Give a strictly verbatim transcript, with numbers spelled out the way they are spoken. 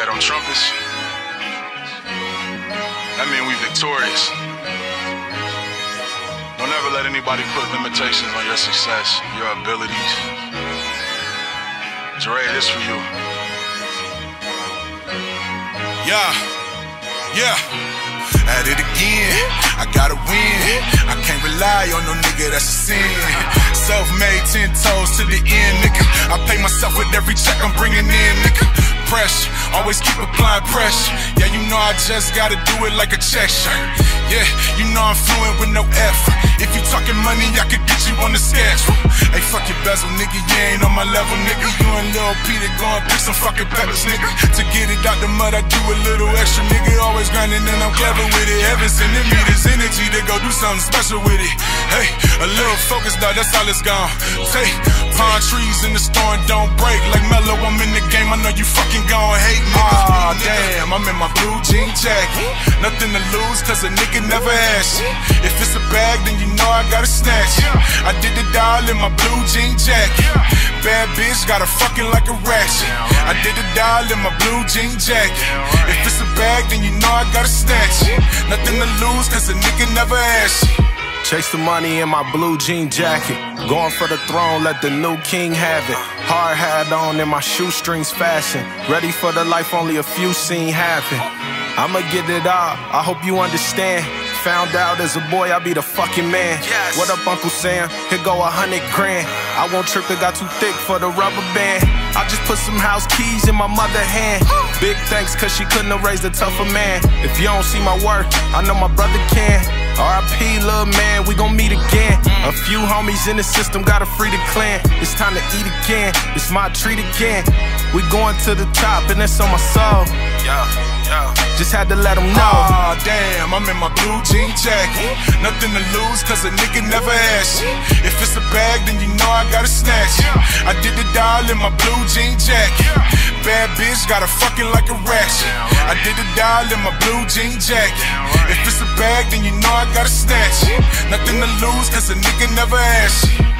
that on trumpets, that means we victorious. Don't ever let anybody put limitations on your success, your abilities. Dre, this for you. Yeah, yeah. At it again, I gotta win. I can't rely on no nigga that's a sin. Self-made, ten toes to the end, nigga. I pay myself with every check I'm bringing in, nigga. Pressure, always keep applying pressure. Yeah, you know I just gotta do it like a check shirt. Yeah, you know I'm fluent with no effort. If you talking money, I could get you on the schedule. Hey, fuck your bezel, nigga, you ain't on my level, nigga. You and Lil Peter gon' pick some fucking peppers, nigga. To get it out the mud, I do a little extra, nigga. Always grinding and I'm clever with it. Heaven sending me this energy to go do something special with it. Hey, a little focus, dog, that's all it's gone take. Palm trees in the storm don't break. Like Mellow, I'm in the game, I know you fucking gon' hate, nigga. Aw, damn, I'm in my blue jean jacket. Nothing to lose, cause a nigga never had shit. If it's a bag, then you know I gotta snatch it. I did it all in my blue jean jacket. Bad bitch, got her fucking like a ratchet. I did it all in my blue jean jacket. If it's a bag, then you know I gotta snatch it. Nothing to lose, cause a nigga never had shit. Chase the money in my blue jean jacket. Going for the throne, let the new king have it. Hard hat on in my shoestrings fashion. Ready for the life only a few seen happen. I'ma get it all, I hope you understand. Found out as a boy I be the fucking man. Yes. What up, Uncle Sam? Here go a hundred grand. I won't trip, it got too thick for the rubber band. I just put some house keys in my mother hand. Big thanks cause she couldn't have raised a tougher man. If you don't see my work, I know my brother can. R I P little man, we gon' meet again. A few homies in the system gotta free the clan. It's time to eat again, it's my treat again. We going to the top and that's on my soul. Yeah, yeah. Just had to let them know. Aw, damn, I'm in my blue jean jacket. Nothing to lose, cause a nigga never had shit. If it's a bag, then you know I gotta snatch it. I did it all in my blue jean jacket. Bad bitch, got her fucking like a ratchet. I did it all in my blue jean jacket. If it's a bag, then you know I gotta snatch it. Nothing to lose, cause a nigga never had shit.